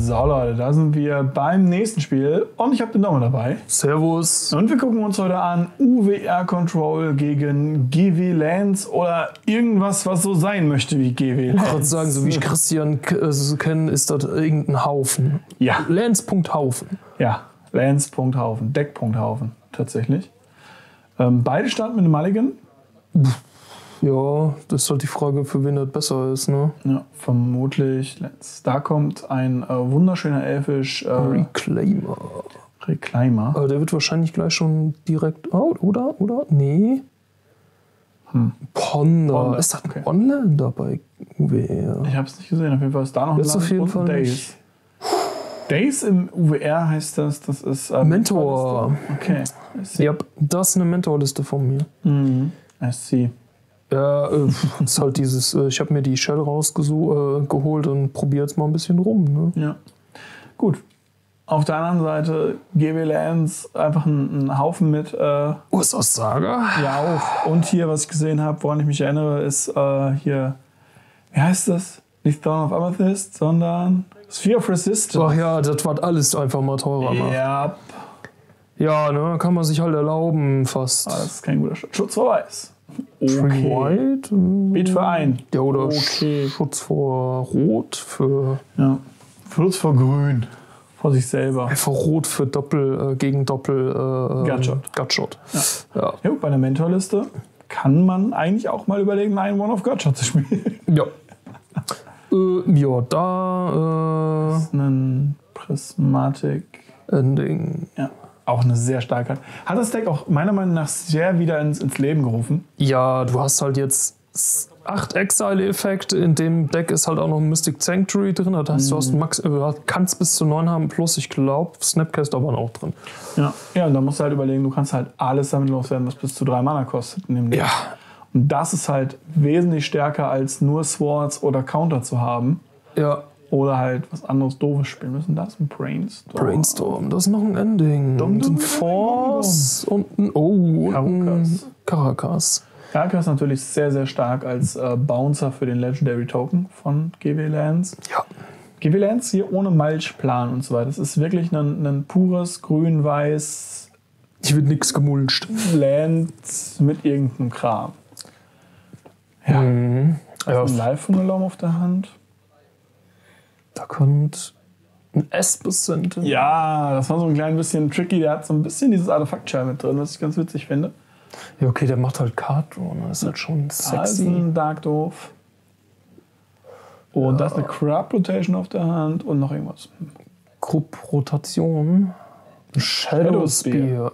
So Leute, da sind wir beim nächsten Spiel und ich habe den Daumen dabei. Servus. Und wir gucken uns heute an UWR Control gegen GW Lens oder irgendwas, was so sein möchte wie GW Lens. Ich würde sagen, so wie ich Christian kenne, ist das irgendein Haufen. Ja. Lens.Haufen. Ja, Lens.Haufen, Deck.Haufen tatsächlich. Beide starten mit einem Mulligan. Ja, das ist halt die Frage, für wen das besser ist, ne? Ja, vermutlich Lens. Da kommt ein wunderschöner Elfisch Reclaimer. Reclaimer. Aber der wird wahrscheinlich gleich schon direkt. Oh, oder? Nee. Ponder. Ist das ein Online dabei? UWR? Ich habe es nicht gesehen. Auf jeden Fall ist da noch Das ist auf jeden Fall Days. Days im UWR heißt das. Das ist Mentor. Okay. Ja, das ist eine Mentorliste von mir. I see. Ja, ist halt dieses, ich habe mir die Shell rausgeholt und probiere jetzt mal ein bisschen rum. Ne? Ja. Gut. Auf der anderen Seite GW Lens einfach ein Haufen mit. Ursus Saga? Ja, auch. Und hier, was ich gesehen habe, woran ich mich erinnere, ist hier, wie heißt das? Nicht Throne of Amethyst, sondern Sphere of Resistance. Ach ja, das war alles einfach mal teurer. Ja. Ja, ne, kann man sich halt erlauben fast. Das ist kein guter Schutz vor Weiß. Okay. White? Beat für ein. Ja, oder Schutz vor Rot für. Ja. Schutz vor Grün. Vor sich selber. Einfach Rot für gegen Doppel. Gutshot. Ja. Ja, bei der Mentorliste kann man eigentlich auch mal überlegen, einen One of Gutshot zu spielen. Ja. Ja, da. Das ist ein Prismatic Ending. Ja. Auch eine sehr starke. Hat das Deck auch meiner Meinung nach sehr wieder ins Leben gerufen? Ja, du hast halt jetzt 8 Exile-Effekte. In dem Deck ist halt auch noch ein Mystic Sanctuary drin. Das heißt, du kannst bis zu 9 haben, plus ich glaube, Snapcaster waren auch drin. Ja, und da musst du halt überlegen, du kannst halt alles damit loswerden, was bis zu 3 Mana kostet in dem Deck. Ja. Und das ist halt wesentlich stärker, als nur Swords oder Counter zu haben. Ja. Oder halt was anderes Doofes spielen müssen. Das ist ein Brainstorm, das ist noch ein Ending. Und ein Force und ein Caracas. Caracas ist natürlich sehr, sehr stark als Bouncer für den Legendary Token von GW Lens. Ja. GW Lens hier ohne Mulchplan und so weiter. Das ist wirklich ein pures Grün-Weiß. Hier wird nichts gemulcht. Land mit irgendeinem Kram. Ja. Ein Live-Fungelom auf der Hand. Da kommt ein Espacent. Ja, das war so ein klein bisschen tricky. Der hat so ein bisschen dieses Artefakt-Shell mit drin, was ich ganz witzig finde. Ja, okay, der macht halt Card Draw. Das ist halt schon sexy. Da ist ein Dark Doof. Und da ist eine Crab Rotation auf der Hand und noch irgendwas. Group Rotation. Shadow Spear.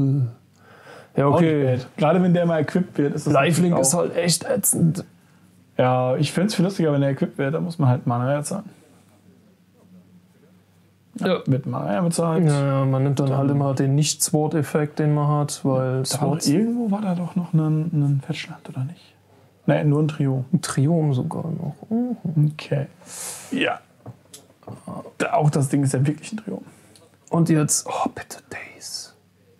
Ja, okay. Gerade wenn der mal equipped wird, ist das. Lifelink ist halt echt ätzend. Ja, ich fände es viel lustiger, wenn der equipped wird. Da muss man halt Mana zahlen. Ja, mit Mana bezahlt. Ja, man nimmt dann halt immer den Nicht-Sword-Effekt, den man hat, weil irgendwo war da doch noch ein Fetchland, oder nicht? Nein, nur ein Triom. Ein Triom sogar noch. Okay. Ja. Auch das Ding ist ja wirklich ein Triom. Und jetzt, oh, bitte Days.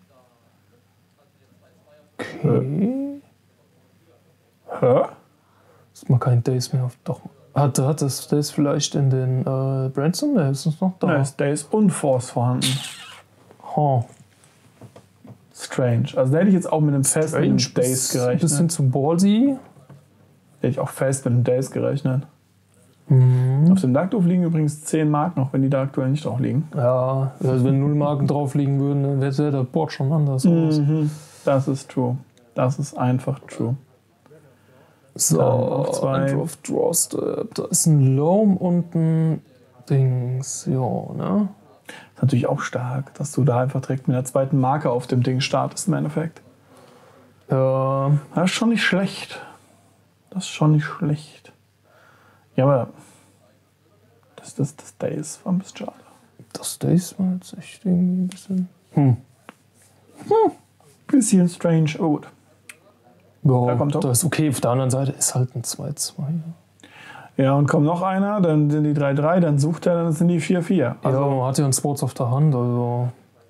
Okay. Hä? Ist mal kein Days mehr auf. Doch. Hat das Days vielleicht in den Branson? Ne, ist es noch da? Da ist Days und Force vorhanden. Oh. Strange. Also da hätte ich jetzt auch mit einem Fest mit einem Days gerechnet. Ein bisschen zu ballsy. Da hätte ich auch fest mit einem Days gerechnet. Mhm. Auf dem Dark Doof liegen übrigens 10 Mark noch, wenn die da aktuell nicht drauf liegen. Ja, also wenn 0 Marken drauf liegen würden, dann sähe das Board schon anders aus. Das ist true. Das ist einfach true. So, auf Drawstep. Da ist ein Loam und ein Dings. Ja, ne? Das ist natürlich auch stark, dass du da einfach direkt mit der zweiten Marke auf dem Ding startest im Endeffekt. Ja. Das ist schon nicht schlecht. Das ist schon nicht schlecht. Ja, aber das Days war ein bisschen schade. Das Days war jetzt echt irgendwie ein bisschen... Bisschen strange, aber gut. Ja, kommt das ist okay. Auf der anderen Seite ist halt ein 2-2. Ja, und kommt noch einer, dann sind die 3-3, dann sucht er, dann sind die 4-4. Also ja, man hat ja einen Sports auf der Hand, also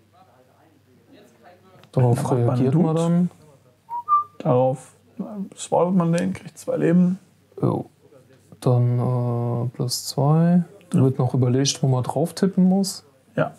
darauf reagiert man dann. Darauf spawnt man den, kriegt 2 Leben. Jo. Dann +2. Da wird noch überlegt, wo man drauf tippen muss. Ja.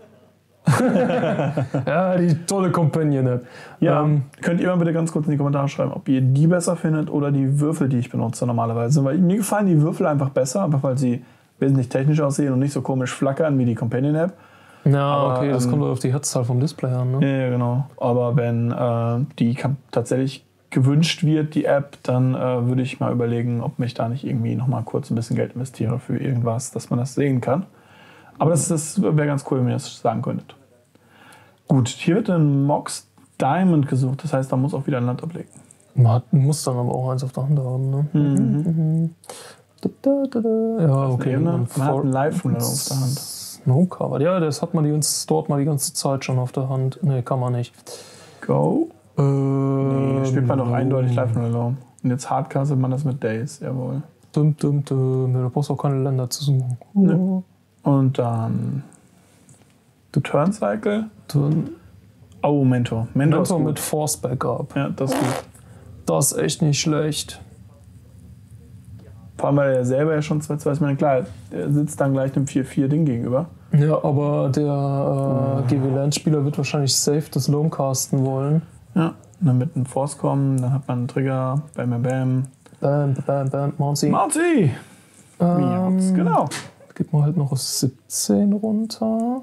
Ja, die tolle Companion-App. Ja, könnt ihr mal bitte ganz kurz in die Kommentare schreiben, ob ihr die besser findet oder die Würfel, die ich benutze normalerweise. Weil mir gefallen die Würfel einfach besser, einfach weil sie wesentlich technisch aussehen und nicht so komisch flackern wie die Companion-App. Ja, Aber, okay, das kommt auf die Herzzahl vom Display an, ne? Ja, genau. Aber wenn die tatsächlich gewünscht wird, die App, dann würde ich mal überlegen, ob mich da nicht irgendwie nochmal kurz ein bisschen Geld investiere für irgendwas, dass man das sehen kann. Aber das wäre ganz cool, wenn ihr das sagen könntet. Gut, hier wird ein Mox Diamond gesucht, das heißt, da muss auch wieder ein Land ablegen. Man muss dann aber auch eins auf der Hand haben, ne? Ja, okay. Man hat einen Live-Runner auf der Hand. Snowcovered, ja, das hat man dort mal die ganze Zeit schon auf der Hand. Ne, kann man nicht. Go. Nee, spielt man doch eindeutig Live-Runner. Und jetzt hardcastet man das mit Days, jawohl. Ja, da brauchst du auch keine Länder zu suchen. Ne. Und dann Turncycle. Oh, Mentor. Mentor mit Force Backup. Ja, das ist gut. Das ist echt nicht schlecht. Vor allem, weil er selber ja schon 2-2 ist. Ich meine, klar, er sitzt dann gleich einem 4-4-Ding gegenüber. Ja, aber der GW-Land-Spieler wird wahrscheinlich safe das Loam casten wollen. Ja, und dann mit einem Force kommen, dann hat man einen Trigger, bam, bam, bam. Bam, bam, bam, Mounty. Mounty! Genau. Geht man halt noch auf 17 runter.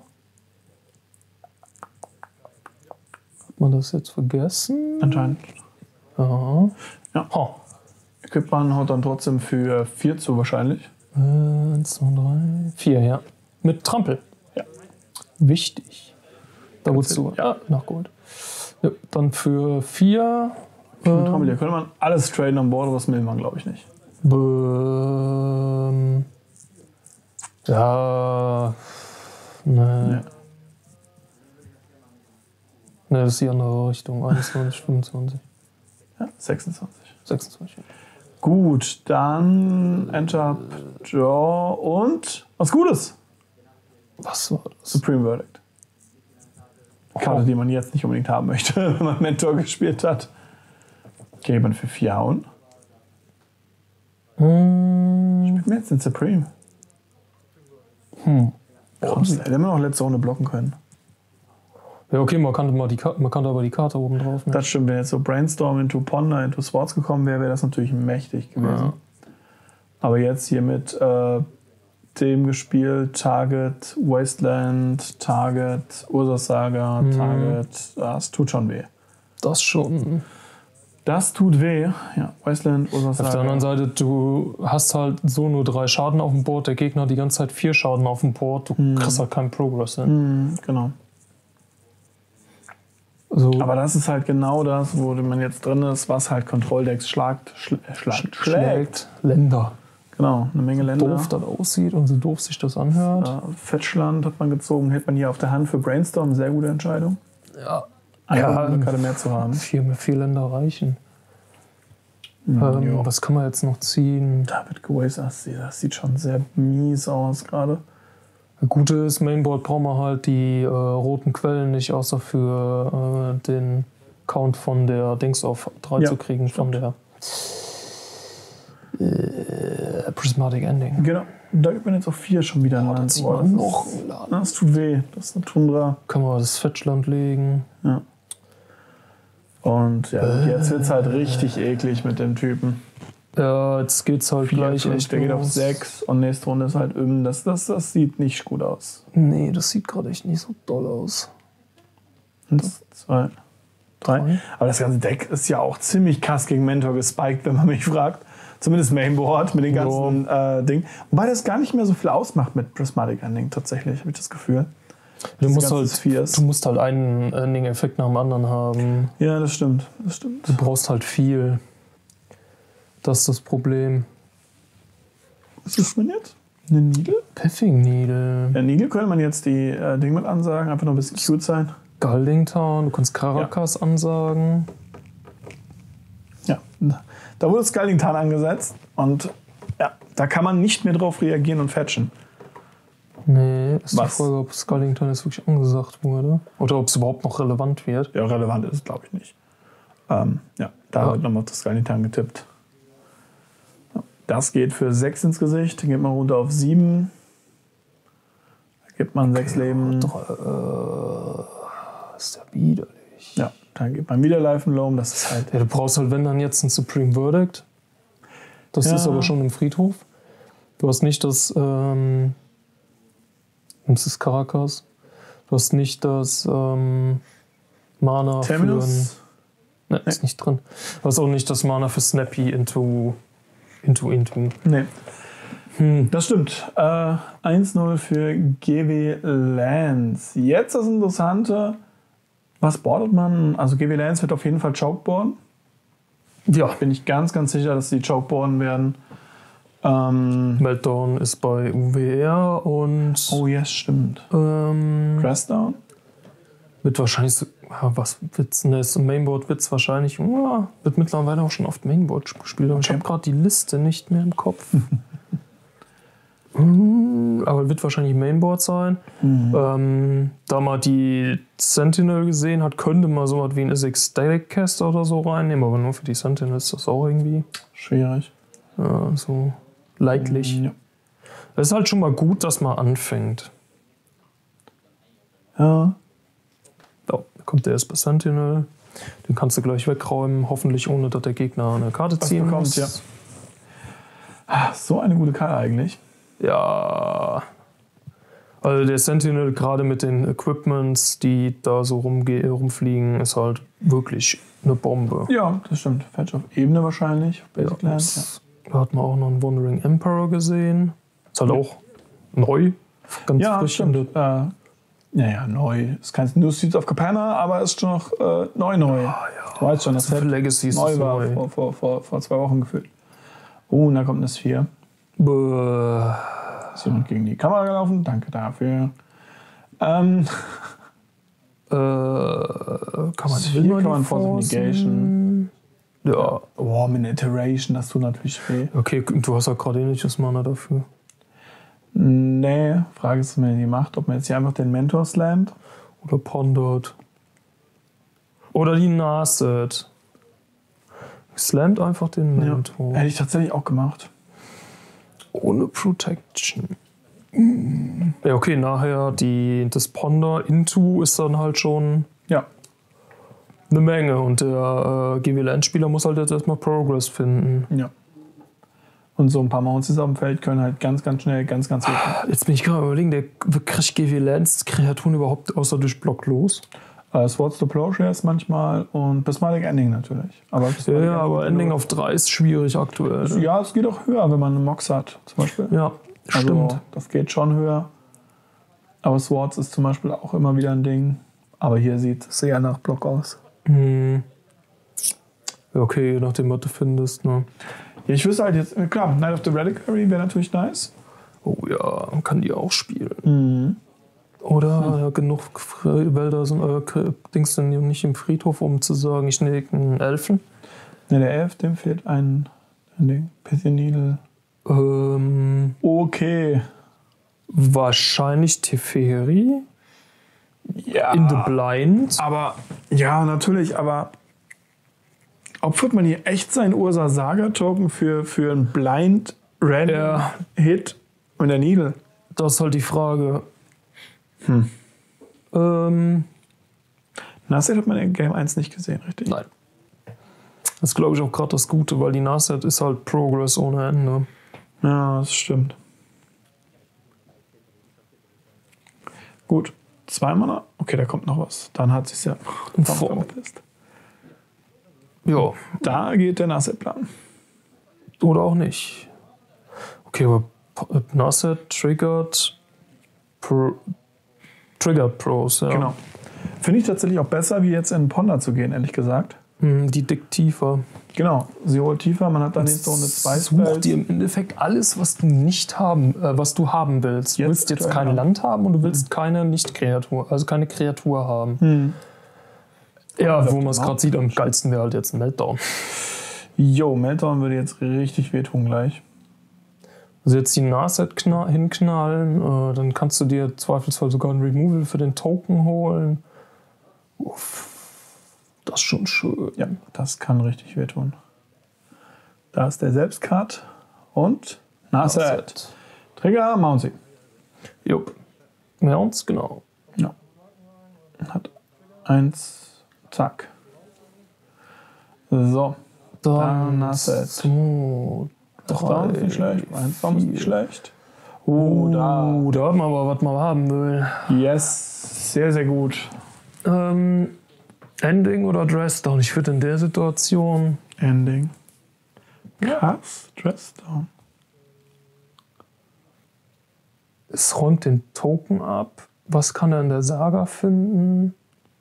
Hat man das jetzt vergessen? Anscheinend. Ja. Ja. Man haut dann trotzdem für 4 zu wahrscheinlich. 1, 2, 3, 4, ja. Mit Trampel. Ja. Wichtig. Da wurdest du. Ja, nachgeholt. Ja, dann für 4. Trampel, hier könnte man alles traden an Bord, was will man, glaube ich, nicht. Ja. Ne. Ne, das ist die andere Richtung. 21, 25. Ja, 26. 26. Gut, dann Enter, Draw und was Gutes. Was war das? Supreme Verdict. Karte, die man jetzt nicht unbedingt haben möchte, wenn man Mentor gespielt hat. Okay, man für 4 hauen. Spielt mir jetzt den Supreme. Krass, hätte man noch letzte Runde blocken können. Ja, okay, man kannte aber die Karte oben drauf. Ne? Das stimmt, wenn jetzt so Brainstorm into Ponder into Swords gekommen wäre, wäre das natürlich mächtig gewesen. Ja. Aber jetzt hier mit dem gespielt, Target, Wasteland, Target, Ursus Saga, Target, das tut schon weh. Das schon. Das tut weh, ja. Wasteland, Ursus Saga. Auf der anderen Seite, du hast halt so nur 3 Schaden auf dem Board, der Gegner hat die ganze Zeit 4 Schaden auf dem Board, du kriegst halt keinen Progress hin. Genau. So. Aber das ist halt genau das, wo man jetzt drin ist, was halt Kontrolldecks schlägt. Länder. Genau, eine Menge Länder. Doof das aussieht und so doof sich das anhört. Fetchland hat man gezogen, hält man hier auf der Hand für Brainstorm, sehr gute Entscheidung. Ja. Eine Karte mehr zu haben. 4 Länder reichen. Was kann man jetzt noch ziehen? David Gaways, das sieht schon sehr mies aus gerade. Gute ist, Mainboard braucht man halt die roten Quellen nicht, außer für den Count von der Dings auf 3 zu kriegen, stimmt. Von der Prismatic Ending. Genau, da gibt man jetzt auf 4 schon wieder ein Land. Das tut weh, das ist eine Tundra. Können wir das Fetchland legen. Ja. Und ja, jetzt wird es halt richtig eklig mit dem Typen. Ja, jetzt geht's halt 4, gleich 5, echt der geht los. auf 6 und nächste Runde ist halt das sieht nicht gut aus. Nee, das sieht gerade echt nicht so doll aus. 1, 2, 3. Aber das ganze Deck ist ja auch ziemlich krass gegen Mentor gespiked, wenn man mich fragt. Zumindest Mainboard mit den ganzen Dingen. Wobei das gar nicht mehr so viel ausmacht mit Prismatic Ending tatsächlich, habe ich das Gefühl. Du musst halt einen Ending-Effekt nach dem anderen haben. Ja, das stimmt. Du brauchst halt viel. Das ist das Problem. Was ist man jetzt? Eine Needle? Peffing Needle. Ja, Needle könnte man jetzt die Ding mit ansagen, einfach noch ein bisschen cute sein. Scalding-Tarn, du kannst Caracas ansagen. Ja, da wurde Scalding-Tarn angesetzt und ja, da kann man nicht mehr drauf reagieren und fetchen. Nee, ist die Frage, ob Scalding-Tarn jetzt wirklich angesagt wurde. Oder ob es überhaupt noch relevant wird. Ja, relevant ist es, glaube ich, nicht. Da wird nochmal auf das Scalding-Tarn getippt. Das geht für 6 ins Gesicht, dann geht man runter auf 7. gibt man 6 Leben. Ist ja widerlich. Ja, dann gibt man wieder Life and Loam. Das ist halt. Ja, du brauchst halt, wenn dann jetzt ein Supreme Verdict. Das ist aber schon im Friedhof. Du hast nicht das. Das ist Caracas. Du hast nicht das Mana Terminus? für. Ne, ist nicht drin. Du hast auch nicht das Mana für Snappy into. Nee. Das stimmt. 1-0 für GW Lance. Jetzt das Interessante. Was boardet man? Also GW Lance wird auf jeden Fall Chokeboarden. Ja. Bin ich ganz, ganz sicher, dass sie Chokeboarden werden. Meltdown ist bei UWR und. Oh ja, stimmt. Crashdown? Wird wahrscheinlich so. Ja, was wird's? Ne, das Mainboard wird es wahrscheinlich. Wird mittlerweile auch schon oft Mainboard gespielt. Okay. Ich habe gerade die Liste nicht mehr im Kopf. Aber wird wahrscheinlich Mainboard sein. Da man die Sentinel gesehen hat, könnte man so was wie ein SX Static Caster oder so reinnehmen, aber nur für die Sentinel ist das auch irgendwie schwierig. Ja, so leidlich. Ja. Es ist halt schon mal gut, dass man anfängt. Ja. Da kommt der erste Sentinel. Den kannst du gleich wegräumen, hoffentlich ohne, dass der Gegner eine Karte ziehen muss. Ja. So eine gute Karte eigentlich. Ja. Also der Sentinel, gerade mit den Equipments, die da so rumfliegen, ist halt wirklich eine Bombe. Ja, das stimmt. Fetch auf Ebene wahrscheinlich. Basic Lands. Da hat man auch noch einen Wandering Emperor gesehen. Ist halt auch neu. Ganz frisch. Stimmt. Naja, neu. Ist kein New Seeds of Capenna, aber ist schon noch neu. Du weißt schon, das Set Legacy ist neu war neu. Vor 2 Wochen gefühlt. Oh, und da kommt das 4. Ist jemand gegen die Kamera gelaufen? Danke dafür. Kann man Force of Negation. Ja. Oh, mit einer Iteration, das tut natürlich weh. Okay, du hast ja gerade ähnliches Mana dafür. Nee, Frage ist, was man die macht. Ob man jetzt hier einfach den Mentor slammt. Oder pondert. Oder die Naset. Slammt einfach den Mentor. Ja, hätte ich tatsächlich auch gemacht. Ohne Protection. Ja, okay, nachher das Ponder into ist dann halt schon eine Menge. Und der GW-Land-Spieler muss halt jetzt erstmal Progress finden. Ja. Und so ein paar Mounts auf dem Feld können halt ganz, ganz schnell, ganz, ganz gut. Jetzt bin ich gerade überlegen, der kriegt GW-Lands-Kreaturen überhaupt außer durch Block los? Swords to Plowshares manchmal und Prismatic Ending natürlich. Aber aber Ending auf 3 ist schwierig aktuell. Ja, es geht auch höher, wenn man eine Mox hat, zum Beispiel. Ja, stimmt. Also, das geht schon höher. Aber Swords ist zum Beispiel auch immer wieder ein Ding. Aber hier sieht es sehr nach Block aus. Okay, je nachdem, was du findest. Ne? Ja, ich wüsste halt jetzt, klar, Knight of the Reliquary wäre natürlich nice. Oh ja, man kann die auch spielen. Oder genug Wälder sind Dings denn nicht im Friedhof, um zu sagen, ich nehme einen Elfen. Ne, der Elf, dem fehlt ein Ding. Pithynidal. Okay. Wahrscheinlich Teferi. Ja. In the Blind. Aber, ja, natürlich, aber opfert man hier echt seinen Ursa Saga Token für einen Blind Random Hit und der Needle? Das ist halt die Frage. Naset hat man in Game 1 nicht gesehen, richtig? Nein. Das ist, glaube ich, auch gerade das Gute, weil die Naset ist halt Progress ohne Ende. Ja, das stimmt. Gut. 2 Mana? Okay, da kommt noch was. Dann hat sich's ja verpisst. Ja. Da geht der Naset-Plan. Oder auch nicht. Okay, aber Naset triggert Pros, ja. Genau. Finde ich tatsächlich auch besser, wie jetzt in Ponder zu gehen, ehrlich gesagt. Die dick tiefer. Genau, sie holt tiefer, man hat dann jetzt so eine 2 Such dir im Endeffekt alles, was du nicht haben, was du haben willst. Du willst jetzt kein Land haben und du willst keine Nicht-Kreatur, also keine Kreatur haben. Ja, wo man es gerade sieht, am geilsten wäre halt jetzt ein Meltdown. Jo, Meltdown würde jetzt richtig wehtun gleich. Also jetzt die Naset hinknallen, dann kannst du dir zweifelsfall sogar ein Removal für den Token holen. Uff. Das ist schon schön. Ja, das kann richtig wehtun. Da ist der Selbstcut und Naset. Trigger, Mounty. Jupp. Mounts, genau. Ja. Hat 1, zack. So. Dann hast du jetzt 2, 3, nicht schlecht. 1 ist nicht schlecht. Da hat man aber, was man haben will. Yes, sehr, sehr gut. Ending oder Dressdown? Ich würde in der Situation... Ending. Krass, Dressdown. Es räumt den Token ab. Was kann er in der Saga finden?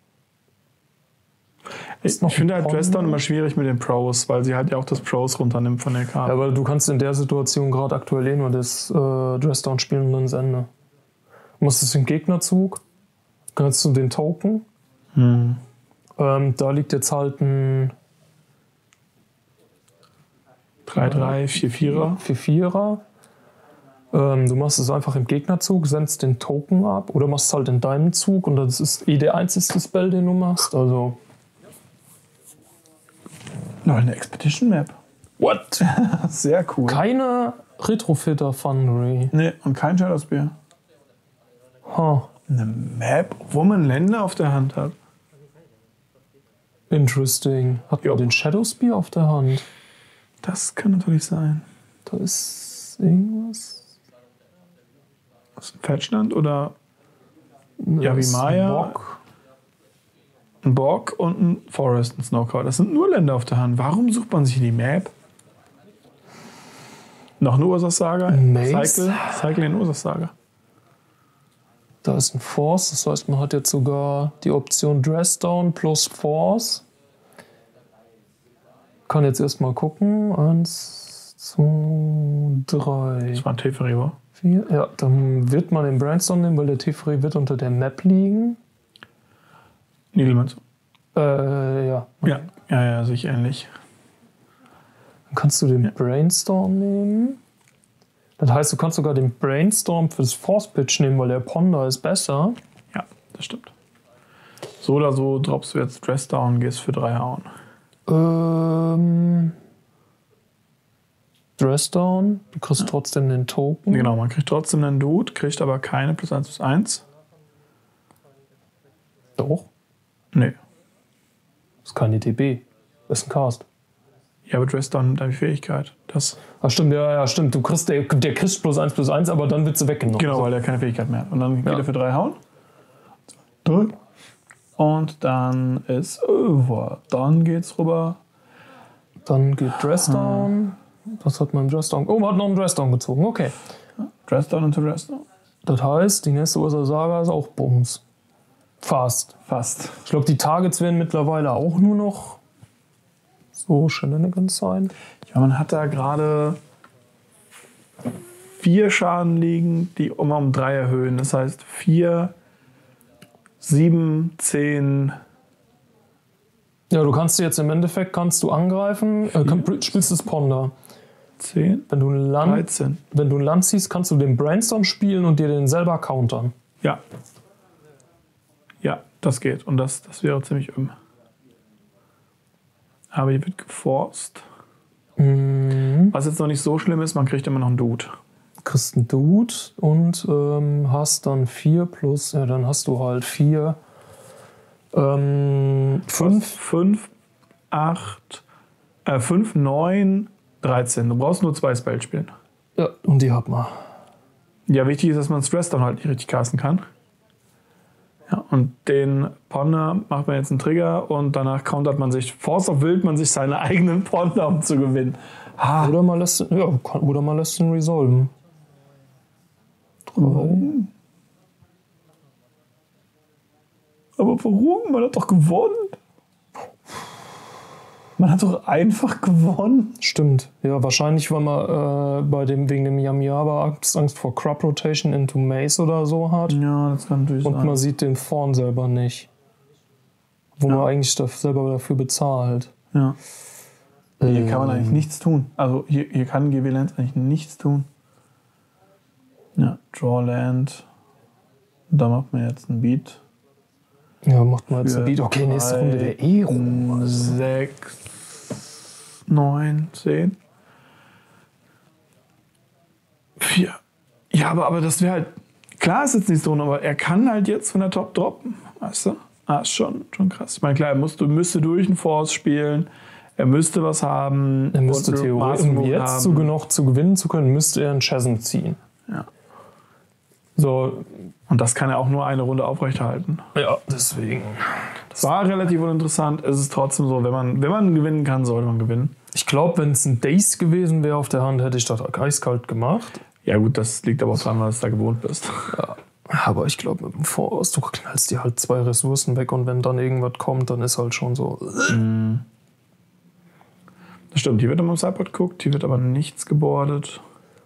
Ich finde halt Dressdown immer schwierig mit den Pros, weil sie halt ja auch das Pros runternimmt von der Karte. Ja, aber du kannst in der Situation gerade aktuell nur das Dressdown spielen und dann das Ende. Du musst es im Gegnerzug, kannst du den Token. Da liegt jetzt halt ein 3-3, 4-4er. 4-4er. Du machst es einfach im Gegnerzug, sendest den Token ab oder machst es halt in deinem Zug und das ist der einzige Spell, den du machst. Also. Noch eine Expedition Map. What? Sehr cool. Keine Retrofitter Foundry. Nee, und kein Shadowspear. Huh. Eine Map, wo man Länder auf der Hand hat. Interesting. Hat man den Shadowspear auf der Hand? Das kann natürlich sein. Da ist irgendwas. Was ein Fetchland oder Yavimaya? Ein Borg und ein Forest, ein Snowcard. Das sind nur Länder auf der Hand. Warum sucht man sich die Map? Noch eine Ursache-Saga? Cycle in Ursache-Saga. Da ist ein Force, das heißt, man hat jetzt sogar die Option Dressdown plus Force. Kann jetzt erstmal gucken. 1, 2, 3. Das war ein Teferi, wa? 4. Ja, dann wird man den Brainstorm nehmen, weil der Teferi wird unter der Map liegen. Niedelmann. Ja. Ja, sich ähnlich. Dann kannst du den Brainstorm nehmen. Das heißt, du kannst sogar den Brainstorm fürs Force Pitch nehmen, weil der Ponder ist besser. Ja, das stimmt. So oder so droppst du jetzt Dressdown und gehst für 3 hauen. Dressdown, du kriegst trotzdem den Token. Genau, man kriegt trotzdem einen Dude, kriegt aber keine +1/+1. Doch. Nee. Das ist keine DB. Das ist ein Cast. Ja, aber Dressdown nimmt eine Fähigkeit. Ach stimmt, ja, stimmt. Du kriegst, der kriegst +1/+1, aber dann wird sie weggenommen. Genau, weil er keine Fähigkeit mehr hat. Und dann geht er für 3 hauen. 3. Und dann ist over. Dann geht's rüber. Dann geht Dressdown. Was hat man im Dressdown? Oh, man hat noch einen Dressdown gezogen. Okay. Dressdown into Dressdown. Das heißt, die nächste Ursa-Saga ist auch Bums. Fast. Ich glaube, die Targets werden mittlerweile auch nur noch so Shenanigans sein. Ja, man hat da gerade 4 Schaden liegen, die immer um 3 erhöhen. Das heißt 4, 7, 10. Ja, du kannst jetzt im Endeffekt angreifen, spielst das Ponder. 10, wenn du ein 13. Wenn du ein Land ziehst, kannst du den Brainstorm spielen und dir den selber countern. Ja. Ja, das geht. Und das wäre ziemlich Aber hier wird geforst. Was jetzt noch nicht so schlimm ist, man kriegt immer noch einen Dude. Du kriegst einen Dude und hast dann 4 plus, ja, dann hast du halt 4. 5, 8, 5, 9, 13. Du brauchst nur 2 Spells spielen. Ja, und die hat man. Ja, wichtig ist, dass man Stress dann halt nicht richtig casten kann. Ja, und den Ponder macht man jetzt einen Trigger und danach countert man sich, Force of Wild man sich seine eigenen Ponder, um zu gewinnen. Oder man lässt ihn resolven. Aber warum? Man hat doch gewonnen. Man hat doch einfach gewonnen. Stimmt. Ja, wahrscheinlich, weil man wegen dem Yamiaba Angst vor Crop Rotation into Maze oder so hat. Ja, das kann natürlich sein. Und man sieht den Thorn selber nicht. Wo man eigentlich selber dafür bezahlt. Ja. Hier kann man eigentlich nichts tun. Also hier kann GW Lands eigentlich nichts tun. Ja, Draw Land. Da macht man jetzt einen Beat. Ja, macht man jetzt einen Beat. Okay, nächste Runde der Ero. 6, 9, 10. 4. Ja, aber das wäre halt Klar ist jetzt nicht so, aber er kann halt jetzt von der Top droppen. Weißt du? Ist schon krass. Ich meine, klar, er müsste durch den Force spielen. Er müsste was haben. Er müsste theoretisch, um jetzt noch zu gewinnen zu können, müsste er einen Chasm ziehen. Ja. So. Und das kann er auch nur eine Runde aufrechterhalten. Ja, deswegen. Das war relativ uninteressant. Es ist trotzdem so, wenn man gewinnen kann, sollte man gewinnen. Ich glaube, wenn es ein Dace gewesen wäre auf der Hand, hätte ich das eiskalt gemacht. Ja gut, das liegt aber auch daran, weil du da gewohnt bist. Ja. Aber ich glaube, mit dem Voraus, du knallst dir halt 2 Ressourcen weg und wenn dann irgendwas kommt, dann ist halt schon so. Das stimmt, hier wird am Sideboard geguckt, hier wird aber nichts gebordet.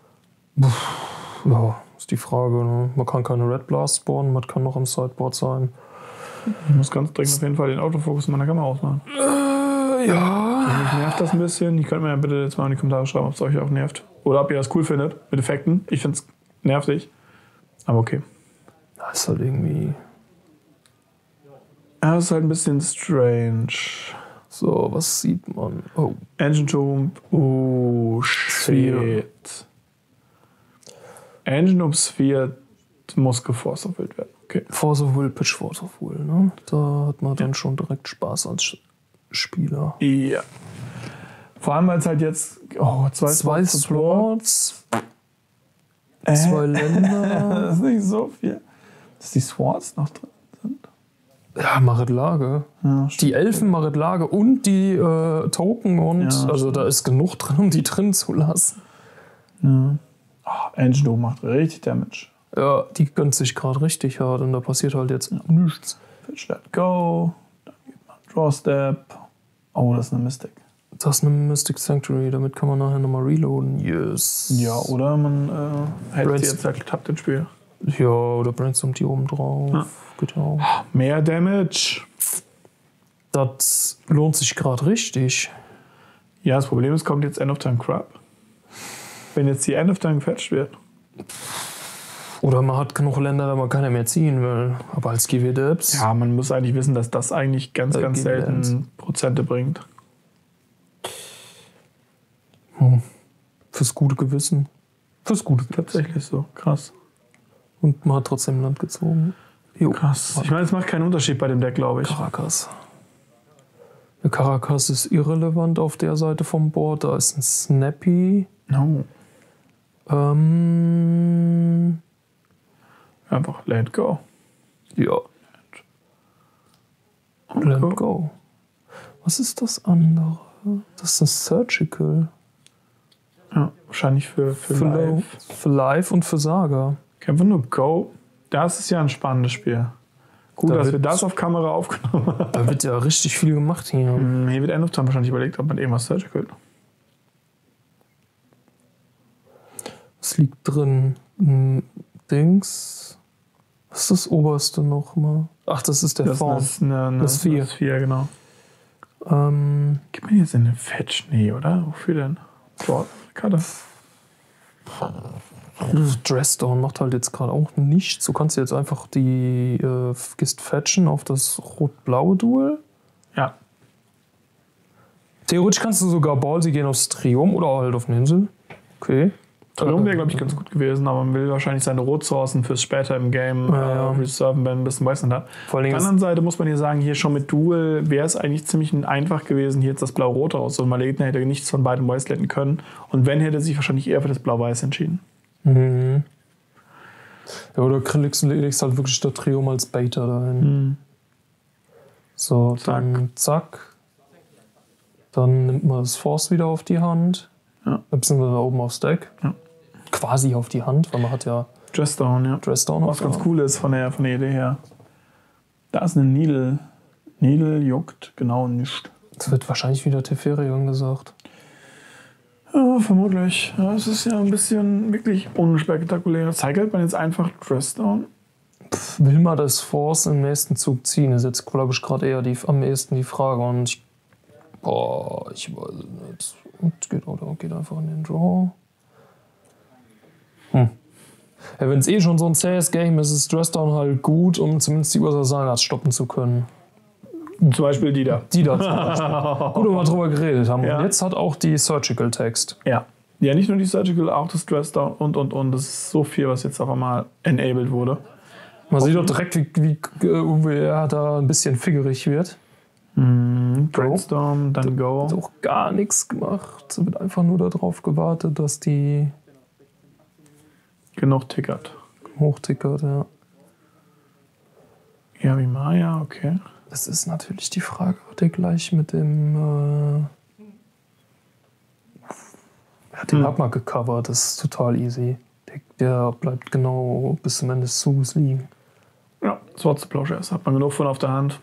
Ja, ist die Frage. Ne? Man kann keine Red Blast spawnen, was kann noch im Sideboard sein? Ich muss ganz dringend auf jeden Fall den Autofokus in meiner Kamera ausmachen. Ja. Mich nervt das ein bisschen. Ihr könnt mir ja bitte jetzt mal in die Kommentare schreiben, ob es euch auch nervt. Oder ob ihr das cool findet mit Effekten. Ich finde es nervig. Aber okay. Das ist halt irgendwie. Ja, das ist halt ein bisschen strange. So, was sieht man? Oh. Engine Tomb. Oh, shit. Engine Tomb Sphere muss geforced of Will werden. Okay. Force of Will, Pitch Force of Will, ne? Da hat man dann schon direkt Spaß als Spieler. Ja. Vor allem, weil es halt jetzt 2 Swords, 2 Länder. Das ist nicht so viel. Dass die Swords noch drin sind. Ja, Marit Lage. Ja, die Elfen, Marit Lage und die Token und also stimmt. da ist genug drin, um die drin zu lassen. Ja. Engine Tomb macht richtig Damage. Ja, die gönnt sich gerade richtig hart und da passiert halt jetzt nichts. Fetch, let go. Dann geht man Draw Step. Oh, das ist eine Mystic. Das ist eine Mystic Sanctuary, damit kann man nachher nochmal reloaden. Yes. Ja, oder man hätte jetzt halt getappt ins Spiel. Ja, oder brainstormt die oben drauf. Ja. Geht auch. Mehr Damage. Das lohnt sich gerade richtig. Ja, das Problem ist, kommt jetzt End of Time Crab. Wenn jetzt die End of Time gefetcht wird. Oder man hat genug Länder, da man keiner mehr ziehen will. Aber als GW-Debs. Ja, man muss eigentlich wissen, dass das eigentlich ganz selten Prozente bringt. Fürs gute Gewissen. Fürs gute Gewissen. Tatsächlich so. Krass. Und man hat trotzdem Land gezogen. Jo. Krass. Ich meine, es macht keinen Unterschied bei dem Deck, glaube ich. Caracas. Der Caracas ist irrelevant auf der Seite vom Board. Da ist ein Snappy. No. Einfach let go. Ja. Let go. Was ist das andere? Das ist ein Surgical. Ja, wahrscheinlich für Live. Für Live und für Saga. Okay, einfach nur Go. Das ist ja ein spannendes Spiel. Gut, dass wir das auf Kamera aufgenommen haben. Da wird ja richtig viel gemacht hier. Hier wird End of Time wahrscheinlich überlegt, ob man irgendwas Surgical. Was liegt drin? Dings. Was ist das oberste nochmal? Ach, das ist der Faun. Das ist eine Sphere, genau. Gib mir jetzt eine Fetch? Nee, oder? Wofür denn? Karte. Dressdown macht halt jetzt gerade auch nichts. Du kannst jetzt einfach die Gist fetchen auf das rot-blaue Duel. Ja. Theoretisch kannst du sogar Ballsy gehen aufs Triumph oder halt auf eine Insel. Okay. Triumph wäre, glaube ich, ganz gut gewesen, aber man will wahrscheinlich seine Rotsourcen fürs später im Game reserven, wenn man ein bisschen Weißland hat. Auf der anderen Seite muss man hier sagen, hier schon mit Duel wäre es eigentlich ziemlich einfach gewesen, hier jetzt das Blau-Rot raus. Und Malegna hätte nichts von beiden Wasteländen können. Und wenn, hätte er sich wahrscheinlich eher für das Blau-Weiß entschieden. Mhm. Ja, oder legst halt wirklich das Triumph als Beta dahin. So, dann zack. Dann nimmt man das Force wieder auf die Hand. Ja. Beziehungsweise da oben aufs Deck. Ja. Quasi auf die Hand, weil man hat ja Dressdown, ja. Dressdown. Was ganz cool ist von der Idee her. Da ist eine Needle. Needle juckt genau nicht. Das wird wahrscheinlich wieder Teferion gesagt. Ja, vermutlich. Ja, es ist ja ein bisschen wirklich unspektakulär. Zeigt man jetzt einfach Dressdown? Will man das Force im nächsten Zug ziehen? Das ist jetzt, glaube ich, gerade eher am ehesten die Frage. Und ich weiß nicht. Geht einfach in den Draw. Ja, wenn es schon so ein CS-Game ist, ist Dressdown halt gut, um zumindest die Ursa Sagas stoppen zu können. Zum Beispiel die da. Die da zum Beispiel. Gut, wenn wir drüber geredet haben. Ja. Und jetzt hat auch die Surgical Text. Ja. Ja, nicht nur die Surgical, auch das Dressdown und. Das ist so viel, was jetzt auf einmal enabled wurde. Man sieht doch direkt, wie UWR da ein bisschen figgerig wird. Brainstorm, dann Go. Hat auch gar nichts gemacht. Es wird einfach nur darauf gewartet, dass die genug tickert. Hochtickert, ja. Ja, wie Maya, okay. Es ist natürlich die Frage, ob der gleich mit dem den hat man gecovert, das ist total easy. Der bleibt genau bis zum Ende des Zuges liegen. Ja, Swords to Plowshares hat man genug von auf der Hand.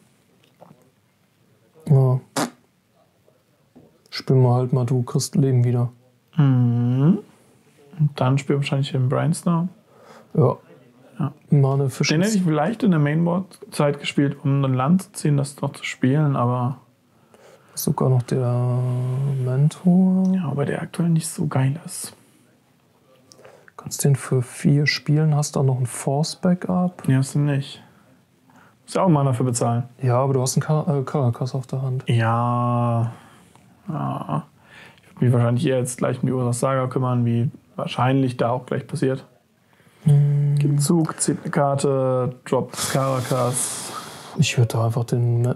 Ja. Spielen wir halt mal, du kriegst Leben wieder. Und dann spielen wir wahrscheinlich den Brainstorm. Ja. Mal eine Fisch. Den hätte ich vielleicht in der Mainboard-Zeit gespielt, um ein Land zu ziehen, das noch zu spielen, aber. Sogar noch der Mentor. Ja, aber der aktuell nicht so geil ist. Kannst den für 4 spielen, hast da noch ein Force-Backup. Ja, hast du nicht. Musst ja auch mal dafür bezahlen. Ja, aber du hast einen Caracas auf der Hand. Ja. Ich würde mich wahrscheinlich eher jetzt gleich um die Ursache Saga kümmern, wie wahrscheinlich da auch gleich passiert. Gibt Zug, zieht eine Karte, droppt Caracas. Ich würde da einfach den.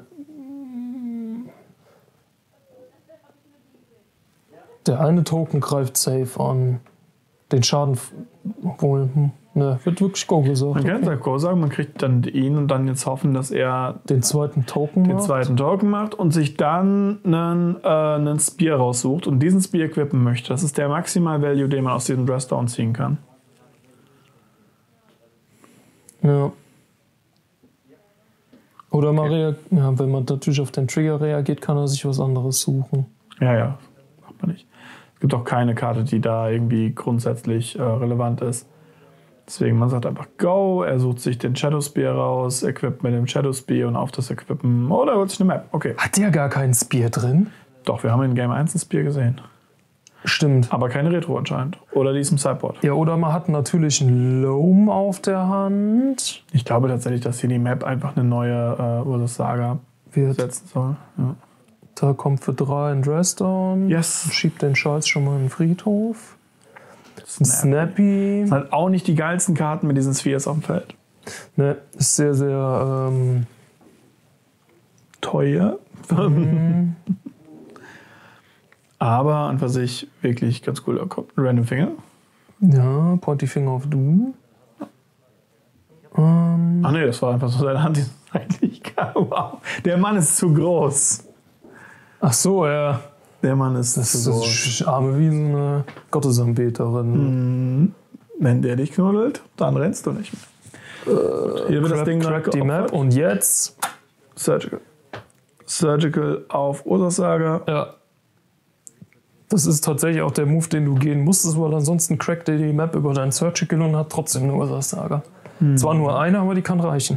Der eine Token greift safe an. Den Schaden. Obwohl, ne, wird wirklich Go gesagt. Man kann es Go sagen, man kriegt dann ihn und dann jetzt hoffen, dass er den zweiten Token macht und sich dann einen Spear raussucht und diesen Spear equippen möchte. Das ist der Maximal Value, den man aus diesem Dressdown ziehen kann. Ja. Oder mal wenn man natürlich auf den Trigger reagiert, kann er sich was anderes suchen. Ja, macht man nicht. Es gibt auch keine Karte, die da irgendwie grundsätzlich relevant ist. Deswegen, man sagt einfach Go, er sucht sich den Shadow Spear raus, equippt mit dem Shadow Spear und auf das Equippen, oder holt sich eine Map. Okay. Hat der gar keinen Spear drin? Doch, wir haben in Game 1 einen Spear gesehen. Stimmt. Aber keine Retro anscheinend. Oder die ist im Sideboard. Ja, oder man hat natürlich einen Loam auf der Hand. Ich glaube tatsächlich, dass hier die Map einfach eine neue Ursus Saga setzen soll. Ja. Da kommt für 3 ein Dressdown. Yes. Schiebt den Scheiß schon mal in den Friedhof. Snappy. Das sind halt auch nicht die geilsten Karten mit diesen Spheres auf dem Feld. Ne, ist sehr, sehr teuer. Aber an für sich wirklich ganz cool. Da kommt ein Random Finger. Ja, Pointy Finger of Doom. Ach nee, das war einfach so seine Hand, die eigentlich kam. Wow. Der Mann ist zu groß. Ach so, ja. Der Mann ist zu groß. Das ist arme wie eine Gottesanbeterin. Wenn der dich knuddelt, dann rennst du nicht mehr. Hier wird das Ding crack die Map und jetzt Surgical. Surgical auf Ursus Saga. Ja. Das ist tatsächlich auch der Move, den du gehen musstest, weil ansonsten crackt der die Map über deinen Surgical und hat trotzdem eine Ursus Saga. Zwar nur eine, aber die kann reichen.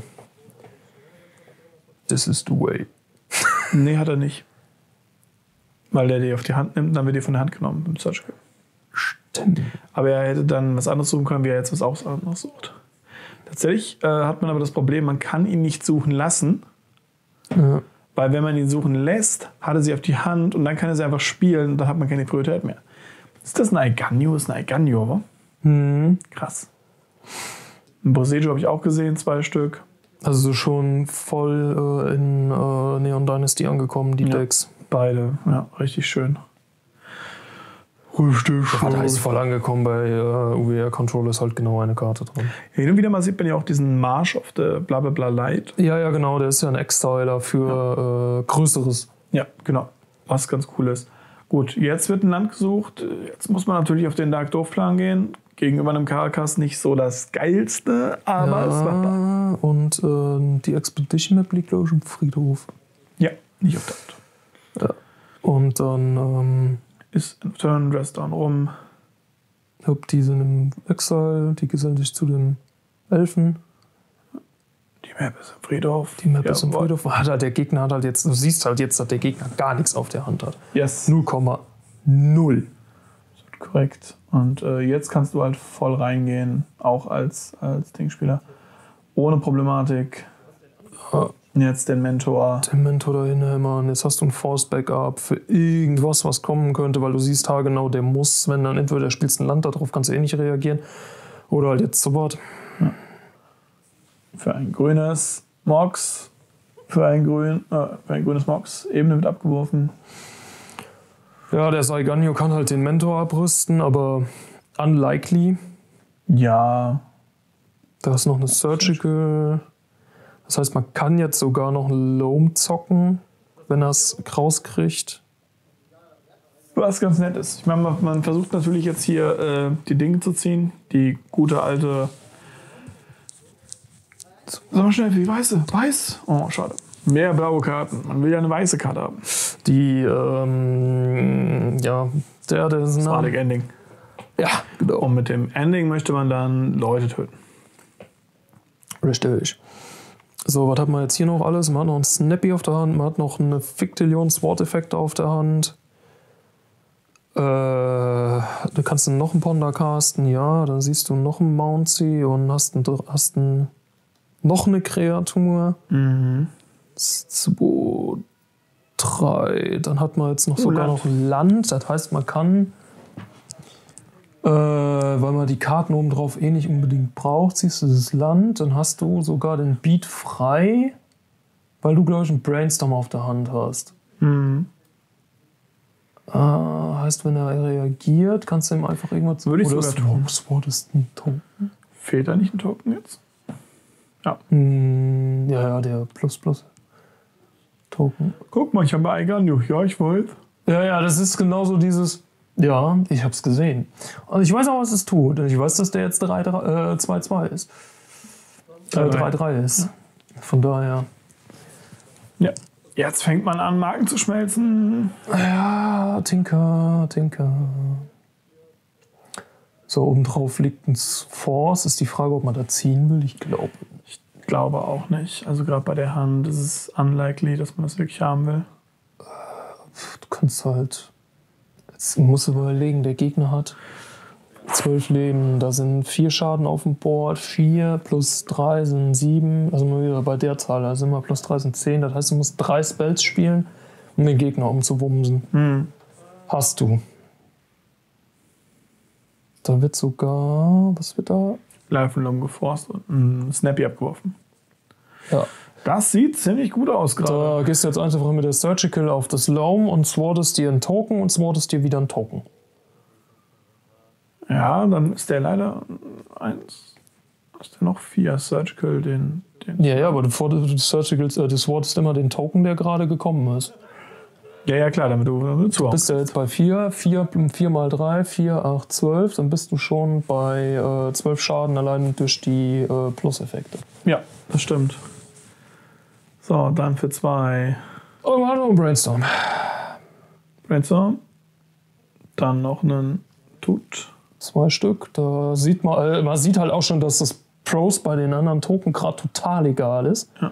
This is the way. Nee, hat er nicht. Weil der die auf die Hand nimmt und dann wird die von der Hand genommen im Surgical. Stimmt. Aber er hätte dann was anderes suchen können, wie er jetzt was anderes sucht. Tatsächlich hat man aber das Problem, man kann ihn nicht suchen lassen. Ja. Weil wenn man ihn suchen lässt, hat er sie auf die Hand und dann kann er sie einfach spielen und dann hat man keine Priorität mehr. Ist das ein Aiganyo? Ist ein Aiganyo, oder? Krass. Ein Bosejo habe ich auch gesehen, 2 Stück. Also schon voll in Neon Dynasty angekommen, die Decks. Beide, ja, richtig schön. Richtig schön. Da ist voll angekommen, bei UWR Control ist halt genau eine Karte drin. Hin und wieder mal sieht man ja auch diesen Marsh of the Blablabla Light. Ja, genau, der ist ja ein Ex-Styler für Größeres. Ja, genau. Was ganz cool ist. Gut, jetzt wird ein Land gesucht. Jetzt muss man natürlich auf den Dark Dove-Plan gehen. Gegenüber einem Caracas nicht so das Geilste, aber es war machbar. Und die Expedition Map liegt, glaube ich, im Friedhof. Ja, nicht auf der Hand. Ja. Und dann ist in Turn, Dressdown rum. Die sind im Exile, die gesellen sich zu den Elfen. Die Map ist im Friedhof. Die Map ist im Friedhof. Der Gegner hat halt jetzt, du siehst halt jetzt, dass der Gegner gar nichts auf der Hand hat. Yes. 0,0. Korrekt. Und jetzt kannst du halt voll reingehen, auch als Dingspieler. Ohne Problematik. Jetzt den Mentor. Den Mentor dahin hämmern. Jetzt hast du ein Force Backup für irgendwas, was kommen könnte, weil du siehst, genau, der muss, wenn dann entweder spielst ein Land darauf, kannst du eh nicht reagieren. Oder halt jetzt sofort. Ja. Für ein grünes Mox. Für ein grünes Mox. Ebene mit abgeworfen. Ja, der Saiganyo kann halt den Mentor abrüsten, aber unlikely. Ja. Da ist noch eine Surgical. Das heißt, man kann jetzt sogar noch einen Loam zocken, wenn er es rauskriegt. Was ganz nett ist. Ich meine, man versucht natürlich jetzt hier die Dinge zu ziehen. Die gute alte. Sag mal schnell, wie weiße? Weiß? Oh, schade. Mehr blaue Karten. Man will ja eine weiße Karte haben. Die, ja, der ist ein Smartic Ending. Ja, genau. Und mit dem Ending möchte man dann Leute töten. Richtig. So, was hat man jetzt hier noch alles? Man hat noch einen Snappy auf der Hand, man hat noch eine Fictilion Sword-Effekte auf der Hand. Du kannst noch einen Ponder casten, ja, dann siehst du noch einen Mouncy und hast noch eine Kreatur. 2, 3, dann hat man jetzt noch sogar noch Land, das heißt, man kann, weil man die Karten oben drauf eh nicht unbedingt braucht, siehst du das Land, dann hast du sogar den Beat frei, weil du, glaube ich, einen Brainstorm auf der Hand hast. Heißt, wenn er reagiert, kannst du ihm einfach irgendwas... Würde ich sogar tun. Sword ist ein Token. Fehlt da nicht ein Token jetzt? Ja. Ja, der Plus-Token. Guck mal, ich habe Eiganjo. Ja, ich wollte. Ja, das ist genauso dieses... Ja, ich hab's gesehen. Und ich weiß auch, was es tut. Und ich weiß, dass der jetzt 2-2 ist. 3-3 ist. Von daher. Ja. Jetzt fängt man an, Marken zu schmelzen. Ja, Tinker. So, obendrauf liegt ein Force. Ist die Frage, ob man da ziehen will. Ich glaube. Ich glaube auch nicht. Also gerade bei der Hand ist es unlikely, dass man das wirklich haben will. Du kannst halt... Jetzt musst du überlegen, der Gegner hat 12 Leben. Da sind 4 Schaden auf dem Board. 4 plus 3 sind 7. Also nur wieder bei der Zahl. Also immer plus 3 sind 10. Das heißt, du musst 3 Spells spielen, um den Gegner umzuwumsen. Hast du. Da wird sogar... Was wird da? Life and Loam geforst und ein Snappy abgeworfen. Ja. Das sieht ziemlich gut aus gerade. Da gehst du jetzt einfach mit der Surgical auf das Loam und swordest dir einen Token und swordest dir wieder einen Token. Ja, dann ist der leider 1. Hast du noch 4 Surgical, den Ja, aber du swordest immer den Token, der gerade gekommen ist. Ja, klar, damit du zu bist ja jetzt bei 4 mal 3, 4, 8, 12. Dann bist du schon bei 12 Schaden allein durch die Plus-Effekte. Ja, das stimmt. So, dann für 2. Oh, wir haben noch einen Brainstorm. Dann noch einen Tut. 2 Stück. Da sieht man sieht halt auch schon, dass das Pros bei den anderen Token gerade total egal ist. Ja.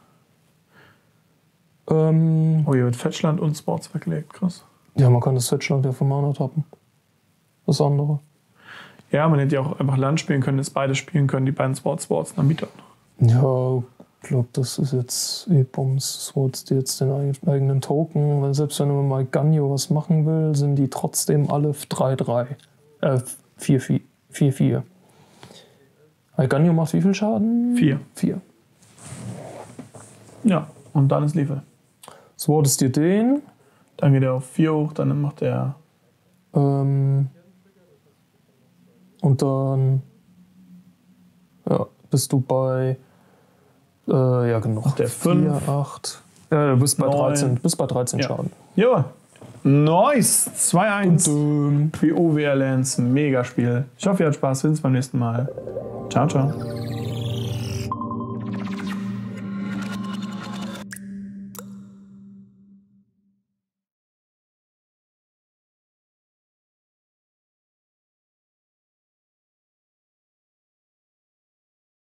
Hier wird Fetchland und Sports weggelegt, krass. Ja, man kann das Fetchland ja vom Mana tappen. Das andere. Ja, man hätte ja auch einfach Land spielen können, jetzt beide spielen können, die beiden Sports dann bieten. Ja, ich glaube, das ist jetzt Bums. Swordst dir jetzt den eigenen Token. Weil selbst wenn man mal Ganyo was machen will, sind die trotzdem alle 3-3. 4-4. Ganyo macht wie viel Schaden? 4. Ja, und dann ist Liefel. Swordest dir den. Dann geht er auf 4 hoch, dann macht er... und dann... Ja, bist du bei... ja, genug. Der 5. 4, 8. Ja, du bist bei 9. 13 Ja. Schaden. Ja. Nice. 2-1. Für OWR Lands. Mega Spiel. Ich hoffe, ihr habt Spaß. Wir sehen uns beim nächsten Mal. Ciao, ciao.